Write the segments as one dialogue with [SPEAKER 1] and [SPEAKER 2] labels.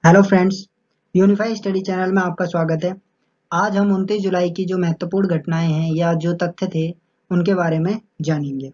[SPEAKER 1] Hello friends, Unify study channel में आपका स्वागत है। आज हम 29 जुलाई की जो महत्वपूर्ण घटनाएं हैं या जो तथ्य थे उनके बारे में जानेंगे।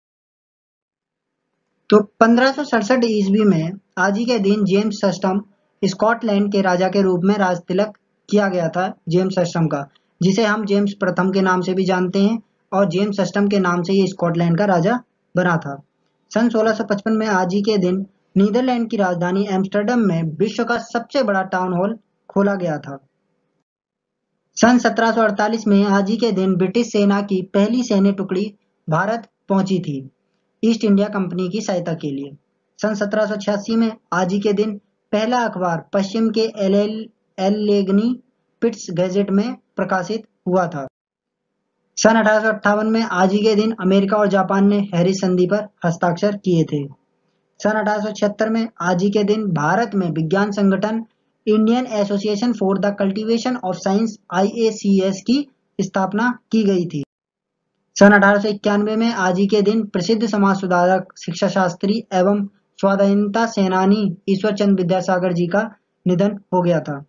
[SPEAKER 1] तो 1567 ईस्वी में आज ही के दिन जेम्स सस्टम स्कॉटलैंड के राजा के रूप में राज तिलक किया गया था। जेम्स सस्टम का, जिसे हम जेम्स प्रथम के नाम से भी जानते हैं, और जेम्स सस्टम के नाम से ये स्कॉटलैंड का राजा बना था। सन 1655 में आज ही के दिन नीदरलैंड की राजधानी एम्स्टर्डम में विश्व का सबसे बड़ा टाउन हॉल खोला गया था। सन 1748 में आज ही के दिन ब्रिटिश सेना की पहली सैन्य टुकड़ी भारत पहुंची थी, ईस्ट इंडिया कंपनी की सहायता के लिए। सन 1786 में आज ही के दिन पहला अखबार पश्चिम के एलेगनी पिट्स गैजेट में प्रकाशित हुआ था। सन 1858 में आज ही के दिन अमेरिका और जापान ने हैरिस संधि पर हस्ताक्षर किए थे। सन 1876 में आज ही के दिन भारत में विज्ञान संगठन Indian Association for the Cultivation of Science (IACS) की स्थापना की गई थी। सन 1891 में आज ही के दिन प्रसिद्ध समाज सुधारक, शिक्षा शास्त्री एवं स्वाधीनता सेनानी ईश्वर चंद्र विद्यासागर जी का निधन हो गया था।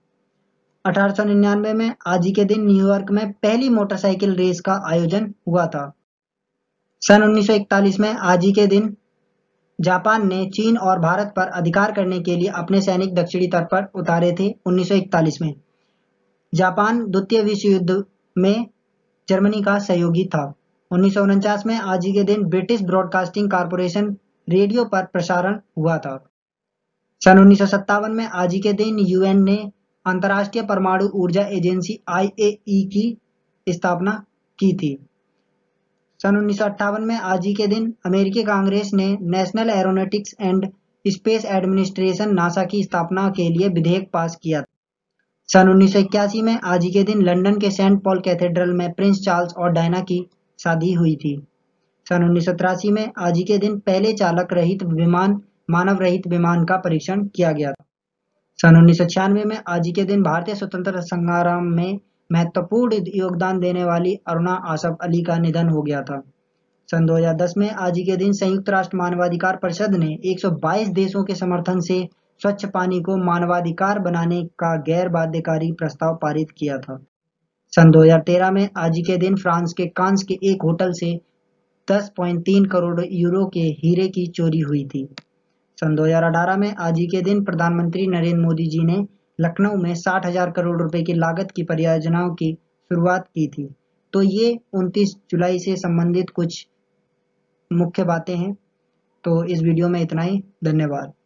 [SPEAKER 1] 1899 में आज ही के दिन न्यूयॉर्क में पहली मोटरसाइकिल रेस का आयोजन हुआ था। सन 1941 में आज ही के दिन जापान ने चीन और भारत पर अधिकार करने के लिए अपने सैनिक दक्षिणी तट पर उतारे थे। 1941 में जापान द्वितीय विश्व युद्ध में जर्मनी का सहयोगी था। 1949 में आज ही के दिन ब्रिटिश ब्रॉडकास्टिंग कॉरपोरेशन रेडियो पर प्रसारण हुआ था। सन 1957 में आज ही के दिन यूएन ने अंतर्राष्ट्रीय परमाणु ऊर्जा एजेंसी (IAEA) की स्थापना की थी। सन 1958 में आज ही के दिन अमेरिकी कांग्रेस ने National Aeronautics and Space Administration (NASA) की स्थापना के लिए विधेयक पास किया। सन 1981 में आज ही के दिन लंदन के सेंट पॉल कैथेड्रल में प्रिंस चार्ल्स और डायना की शादी हुई थी। सन 1983 में आज ही के दिन पहले चालक रहित विमान, मानव रहित विमान का परीक्षण किया गया था। सन 1996 में आज ही के दिन भारतीय स्वतंत्रता संग्राम में महत्वपूर्ण योगदान देने वाली अरुणा आसफ अली का निधन हो गया था। सन 2010 में आज ही के दिन संयुक्त राष्ट्र मानवाधिकार परिषद ने 122 देशों के समर्थन से स्वच्छ पानी को मानवाधिकार बनाने का गैर बाध्यकारी प्रस्ताव पारित किया था। सन 2013 में आज ही के दिन फ्रांस के कांस के एक होटल से 10.3 करोड़ यूरो के हीरे की चोरी हुई थी। सन 2018 में आज ही के दिन प्रधानमंत्री नरेंद्र मोदी जी ने लखनऊ में 60,000 करोड़ रुपए की लागत की परियोजनाओं की शुरुआत की थी। तो ये 29 जुलाई से संबंधित कुछ मुख्य बातें हैं। तो इस वीडियो में इतना ही। धन्यवाद।